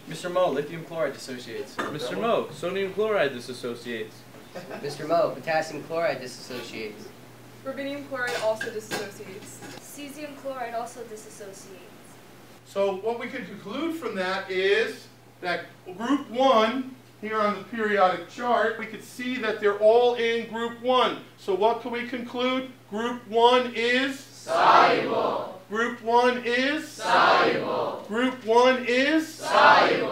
Mr. Mo, lithium chloride dissociates. Mr. Mo, sodium chloride dissociates. Mr. Mo, potassium chloride dissociates. Rubidium chloride also dissociates. Cesium chloride also dissociates. So what we can conclude from that is that group 1, here on the periodic chart, we could see that they're all in group 1. So what can we conclude? Group 1 is? Soluble. Group 1 is? Soluble. Group 1 is? Soluble.